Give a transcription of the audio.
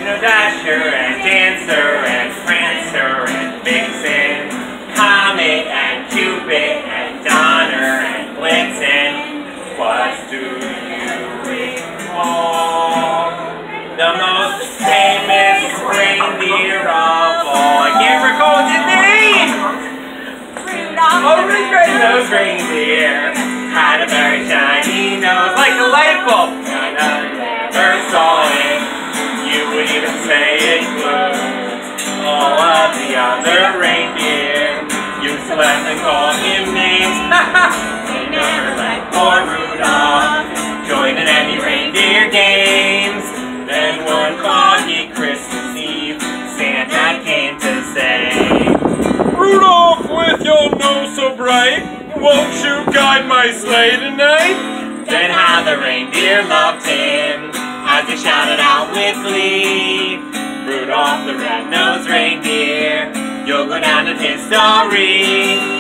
Dasher and Dancer and Prancer and Vixen, Comet and Cupid and Donner and Blitzen. What do you recall? The most famous reindeer of all. I can't recall his name! Rudolph. Oh, the red-nosed reindeer had a very shiny nose, like a light bulb. And I never saw it. You would even say it was. All of the other reindeer used to let them call him names. They never let poor Rudolph join in any reindeer games. Then one foggy Christmas Eve, Santa came to say, Rudolph, with your nose so bright, won't you guide my sleigh tonight? Then how the reindeer loved him as he shouted out with glee, Rudolph the red-nosed reindeer, you'll go down in history.